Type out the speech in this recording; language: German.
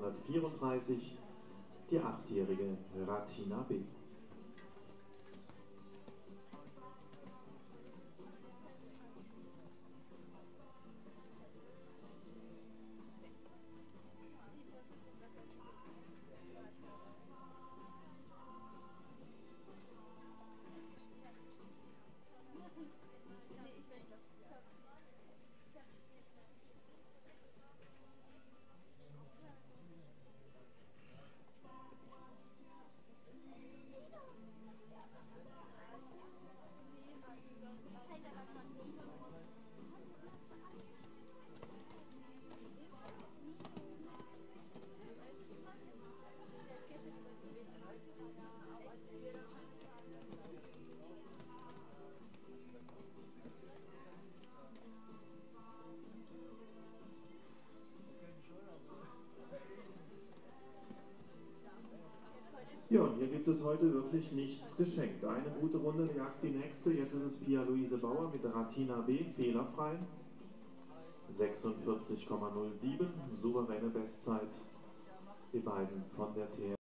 234, die 8-jährige Ratina B. Ja, und hier gibt es heute wirklich nichts geschenkt. Eine gute Runde jagt die nächste. Jetzt ist es Pia-Luise Bauer mit Ratina B, fehlerfrei. 46,07, souveräne Bestzeit. Die beiden von der TR.